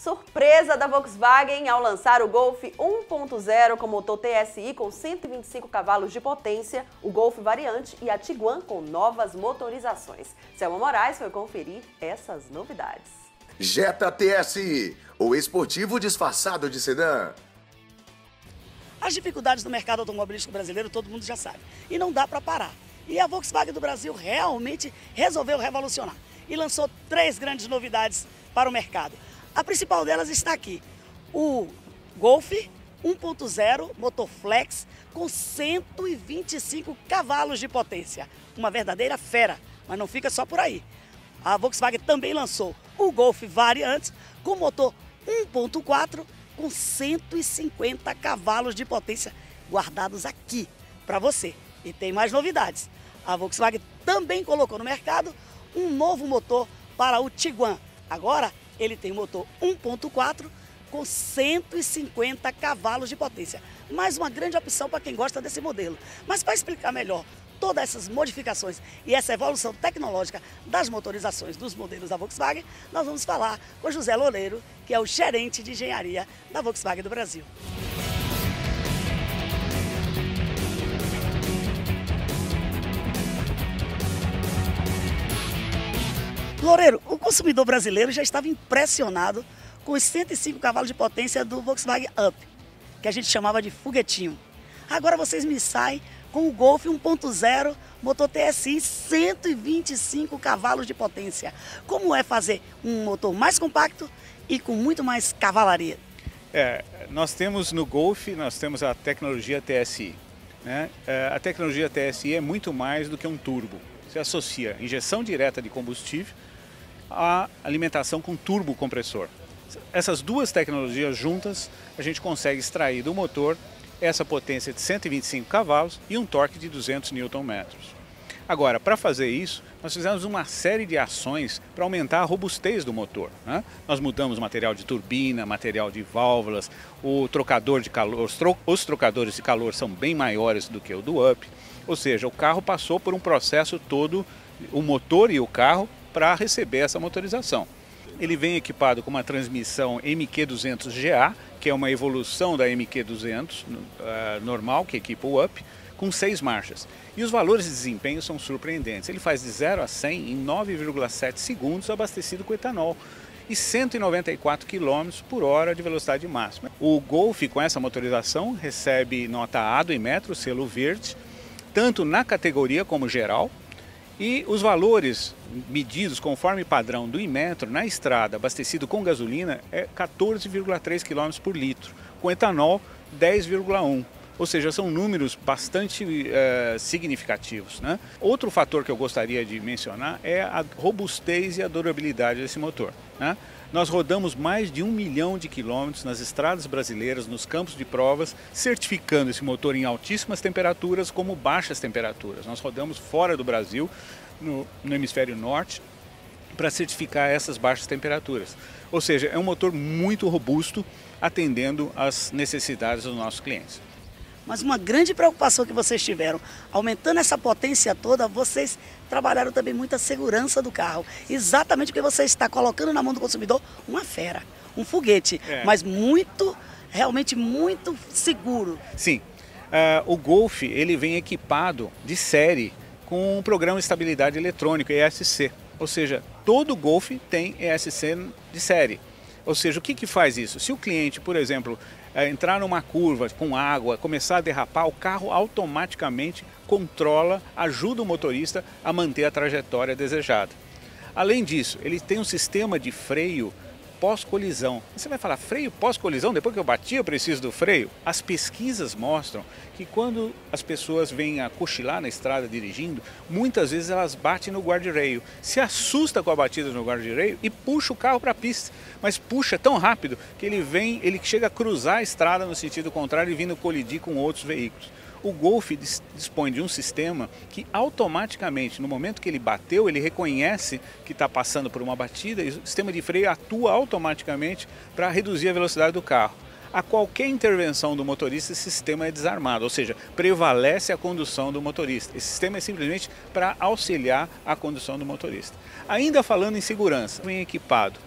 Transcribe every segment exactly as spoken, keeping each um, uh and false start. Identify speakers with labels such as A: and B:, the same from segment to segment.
A: Surpresa da Volkswagen ao lançar o Golf um ponto zero com motor T S I com cento e vinte e cinco cavalos de potência, o Golf Variante e a Tiguan com novas motorizações. Selma Moraes foi conferir essas novidades.
B: Jetta T S I, o esportivo disfarçado de sedã.
C: As dificuldades do mercado automobilístico brasileiro todo mundo já sabe e não dá para parar. E a Volkswagen do Brasil realmente resolveu revolucionar e lançou três grandes novidades para o mercado. A principal delas está aqui, o Golf um ponto zero motor flex com cento e vinte e cinco cavalos de potência. Uma verdadeira fera, mas não fica só por aí. A Volkswagen também lançou o Golf Variante com motor um ponto quatro com cento e cinquenta cavalos de potência guardados aqui para você. E tem mais novidades. A Volkswagen também colocou no mercado um novo motor para o Tiguan. Agora ele tem motor um ponto quatro com cento e cinquenta cavalos de potência. Mais uma grande opção para quem gosta desse modelo. Mas para explicar melhor todas essas modificações e essa evolução tecnológica das motorizações dos modelos da Volkswagen, nós vamos falar com José Loureiro, que é o gerente de engenharia da Volkswagen do Brasil. Loureiro, o consumidor brasileiro já estava impressionado com os cento e cinco cavalos de potência do Volkswagen Up, que a gente chamava de foguetinho. Agora vocês me saem com o Golf um ponto zero, motor T S I, cento e vinte e cinco cavalos de potência. Como é fazer um motor mais compacto e com muito mais cavalaria?
D: É, nós temos no Golf, nós temos a tecnologia T S I. Né? É, a tecnologia T S I é muito mais do que um turbo. Você associa injeção direta de combustível à alimentação com turbo compressor. Essas duas tecnologias juntas, a gente consegue extrair do motor essa potência de cento e vinte e cinco cavalos e um torque de duzentos newton metros. Agora, para fazer isso, nós fizemos uma série de ações para aumentar a robustez do motor. Né? Nós mudamos material de turbina, material de válvulas, o trocador de calor, os, tro os trocadores de calor são bem maiores do que o do Up. Ou seja, o carro passou por um processo todo, o motor e o carro, para receber essa motorização. Ele vem equipado com uma transmissão M Q duzentos G A, que é uma evolução da M Q duzentos uh, normal, que equipa o Up, com seis marchas. E os valores de desempenho são surpreendentes. Ele faz de zero a cem em nove vírgula sete segundos, abastecido com etanol, e cento e noventa e quatro quilômetros por hora de velocidade máxima. O Golf, com essa motorização, recebe nota A do Inmetro, selo verde, tanto na categoria como geral. E os valores medidos conforme padrão do Inmetro na estrada, abastecido com gasolina, é quatorze vírgula três quilômetros por litro, com etanol dez vírgula um. Ou seja, são números bastante uh, significativos. Né? Outro fator que eu gostaria de mencionar é a robustez e a durabilidade desse motor. Né? Nós rodamos mais de um milhão de quilômetros nas estradas brasileiras, nos campos de provas, certificando esse motor em altíssimas temperaturas como baixas temperaturas. Nós rodamos fora do Brasil, no, no hemisfério norte, para certificar essas baixas temperaturas. Ou seja, é um motor muito robusto, atendendo às necessidades dos nossos clientes.
C: Mas uma grande preocupação que vocês tiveram, aumentando essa potência toda, vocês trabalharam também muita segurança do carro. Exatamente porque você está colocando na mão do consumidor uma fera, um foguete, é. mas muito, realmente muito seguro.
D: Sim, uh, o Golf ele vem equipado de série com um programa de estabilidade eletrônico, E S C. Ou seja, todo Golf tem E S C de série. Ou seja, o que, que faz isso? Se o cliente, por exemplo, entrar numa curva com água, começar a derrapar, o carro automaticamente controla, ajuda o motorista a manter a trajetória desejada. Além disso, ele tem um sistema de freio pós-colisão. Você vai falar, freio pós-colisão? Depois que eu bati, eu preciso do freio? As pesquisas mostram que quando as pessoas vêm a cochilar na estrada dirigindo, muitas vezes elas batem no guarda-reio, se assusta com a batida no guarda-reio e puxa o carro para a pista. Mas puxa tão rápido que ele vem, ele chega a cruzar a estrada no sentido contrário e vindo colidir com outros veículos. O Golf dispõe de um sistema que automaticamente, no momento que ele bateu, ele reconhece que está passando por uma batida e o sistema de freio atua automaticamente para reduzir a velocidade do carro. A qualquer intervenção do motorista, esse sistema é desarmado, ou seja, prevalece a condução do motorista. Esse sistema é simplesmente para auxiliar a condução do motorista. Ainda falando em segurança, vem equipado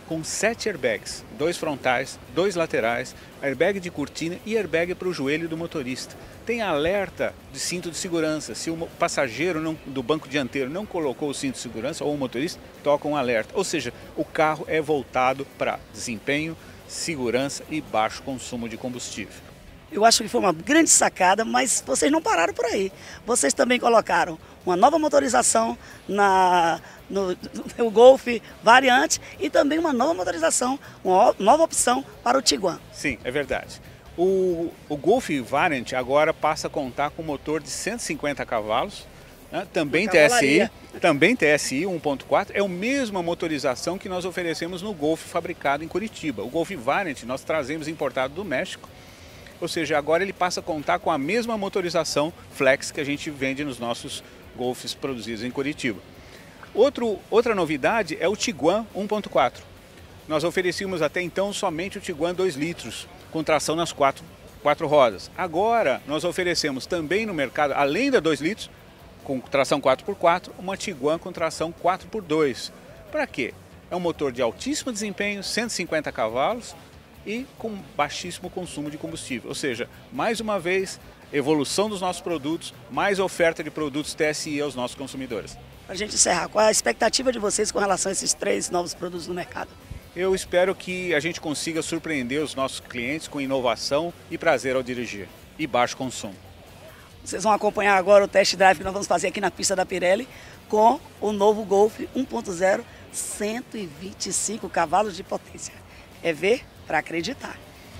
D: com sete airbags, dois frontais, dois laterais, airbag de cortina e airbag para o joelho do motorista. Tem alerta de cinto de segurança. Se o passageiro não, do banco dianteiro não colocou o cinto de segurança, ou o motorista, toca um alerta. Ou seja, o carro é voltado para desempenho, segurança e baixo consumo de combustível.
C: Eu acho que foi uma grande sacada, mas vocês não pararam por aí. Vocês também colocaram uma nova motorização na, no, no Golf Variante e também uma nova motorização, uma nova opção para o Tiguan.
D: Sim, é verdade. O, o Golf Variant agora passa a contar com motor de cento e cinquenta cavalos, né? Também T S I, também T S I um ponto quatro, é a mesma motorização que nós oferecemos no Golf fabricado em Curitiba. O Golf Variant nós trazemos importado do México, ou seja, agora ele passa a contar com a mesma motorização Flex que a gente vende nos nossos Golfs produzidos em Curitiba. Outro, outra novidade é o Tiguan um ponto quatro. Nós oferecíamos até então somente o Tiguan dois litros, com tração nas quatro, quatro rodas. Agora nós oferecemos também no mercado, além da dois litros, com tração quatro por quatro, uma Tiguan com tração quatro por dois. Para quê? É um motor de altíssimo desempenho, cento e cinquenta cavalos e com baixíssimo consumo de combustível. Ou seja, mais uma vez, evolução dos nossos produtos, mais oferta de produtos T S I aos nossos consumidores.
C: Para a gente encerrar, qual é a expectativa de vocês com relação a esses três novos produtos no mercado?
D: Eu espero que a gente consiga surpreender os nossos clientes com inovação e prazer ao dirigir e baixo consumo.
C: Vocês vão acompanhar agora o test drive que nós vamos fazer aqui na pista da Pirelli com o novo Golf um ponto zero, cento e vinte e cinco cavalos de potência. É ver para acreditar.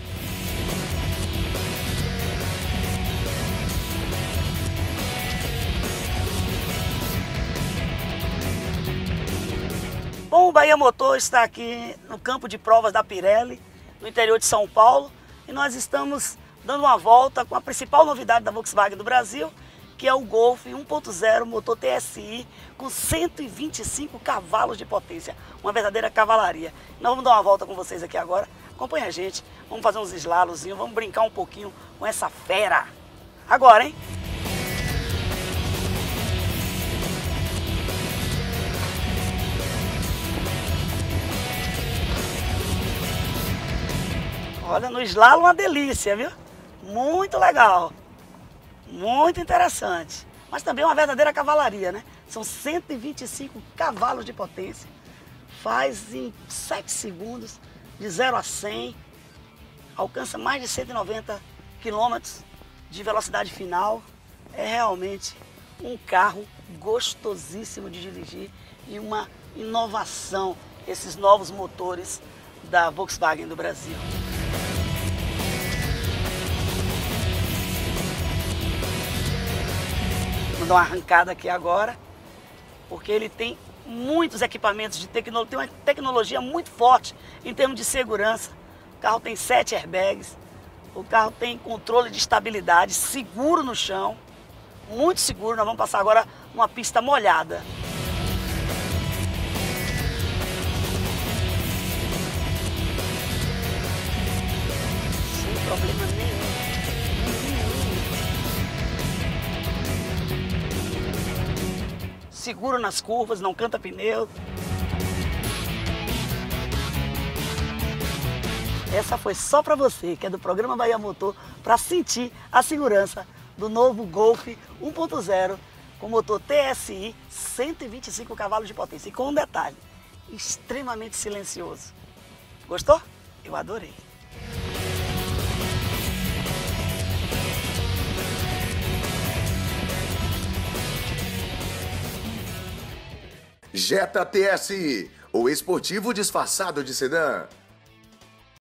C: Bom, o Bahia Motor está aqui no campo de provas da Pirelli, no interior de São Paulo, e nós estamos dando uma volta com a principal novidade da Volkswagen do Brasil, que é o Golf um ponto zero motor T S I com cento e vinte e cinco cavalos de potência, uma verdadeira cavalaria. Nós vamos dar uma volta com vocês aqui agora, acompanha a gente, vamos fazer uns slalozinhos, vamos brincar um pouquinho com essa fera. Agora, hein? Olha, no slalom uma delícia, viu? Muito legal, muito interessante, mas também uma verdadeira cavalaria, né? São cento e vinte e cinco cavalos de potência, faz em sete segundos, de zero a cem, alcança mais de cento e noventa quilômetros de velocidade final. É realmente um carro gostosíssimo de dirigir e uma inovação, esses novos motores da Volkswagen do Brasil. Vou dar uma arrancada aqui agora, porque ele tem muitos equipamentos de tecnologia, tem uma tecnologia muito forte em termos de segurança. O carro tem sete airbags, o carro tem controle de estabilidade, seguro no chão, muito seguro. Nós vamos passar agora numa pista molhada. Sem problema nenhum. Seguro nas curvas, não canta pneu. Essa foi só para você, que é do programa Bahia Motor, para sentir a segurança do novo Golf um ponto zero com motor T S I, cento e vinte e cinco cavalos de potência. E com um detalhe, extremamente silencioso. Gostou? Eu adorei.
B: Jetta T S I, o esportivo disfarçado de sedã.